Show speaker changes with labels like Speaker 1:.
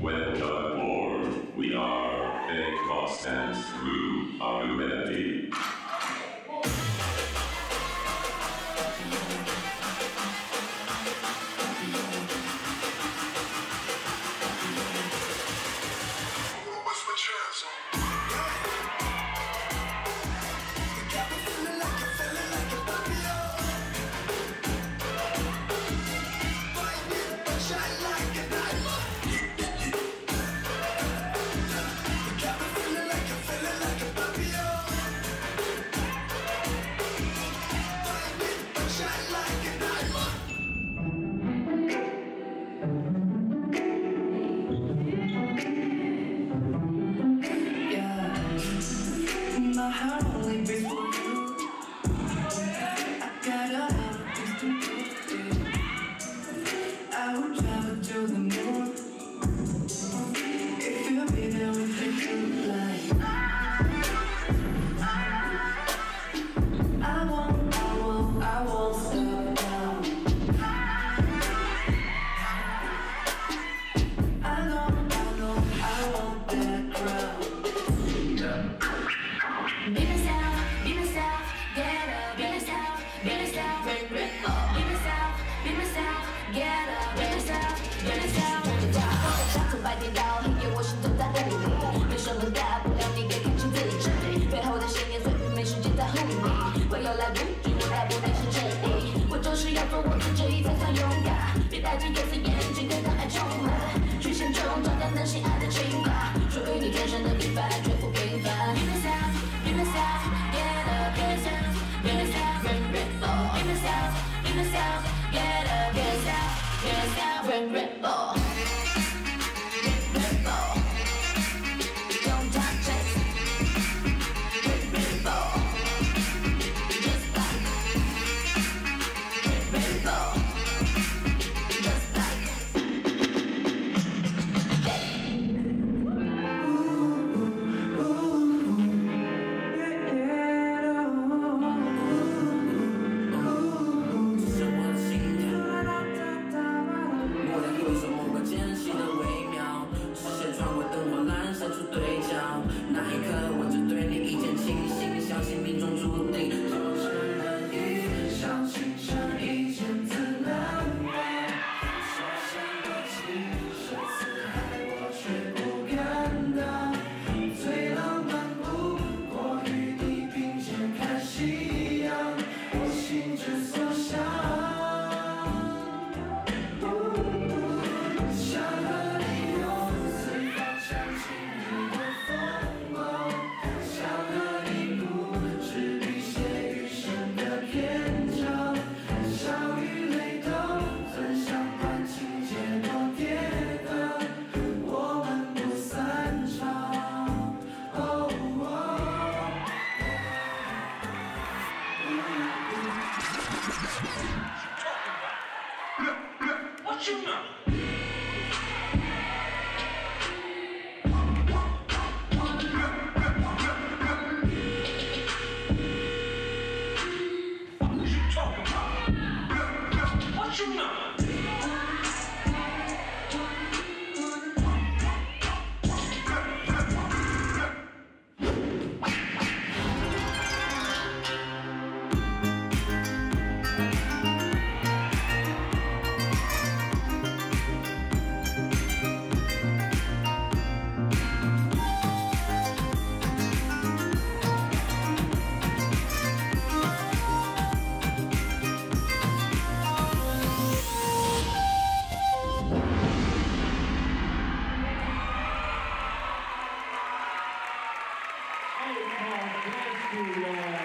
Speaker 1: Welcome aboard. We are a constant through our humanity.
Speaker 2: My heart only beats for you. I got a lot of things to do. I would travel to the moon if you'll be there with me tonight. I won't stop now. I want that crowd. Be myself, get up, be myself, break, be myself, get up, be myself,长途白跌倒，黑夜我心都在等你，没什么大不了，你该看清自己，背后的信念，所以没时间在乎你，会有来不及，我来不及是真理，我就是要做我自己才算勇敢，别戴着有色眼镜跟爱充满，曲线中找到能心爱的情感，属于你天生的地板，绝不平凡。Be myself, get up, be myself, break, be myself, get up, be myself, break, don't touch it, break, just like, just like.
Speaker 3: What you know? What you talking about? What you know?
Speaker 4: Bless you, Lord.